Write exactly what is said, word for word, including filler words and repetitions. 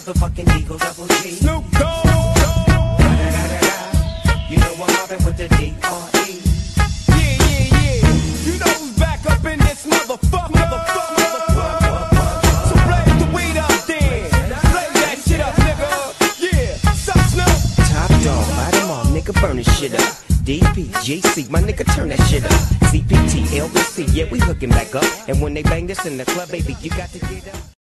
motherfucking Eagle Double G. Snoop Dogg. You know I'm mobbing with the D R E. Yeah, yeah, yeah. You know who's back up in this motherfucker. Motherfucker, motherfucker. So blaze the weed up then. Blaze that shit up, nigga. Yeah. Sup, Snoop? Top dog, light them all, nigga, burn this shit up. D P, G C, my nigga, turn that shit up. C P T, L B C, yeah, we hooking back up. And when they bang this in the club, baby, you got to get up.